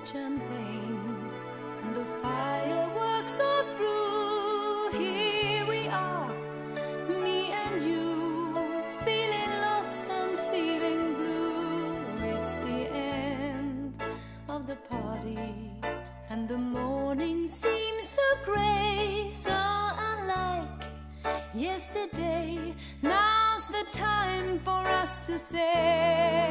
champagne and the fireworks are through. Here we are, me and you, feeling lost and feeling blue. It's the end of the party and the morning seems so grey, so unlike yesterday. Now's the time for us to say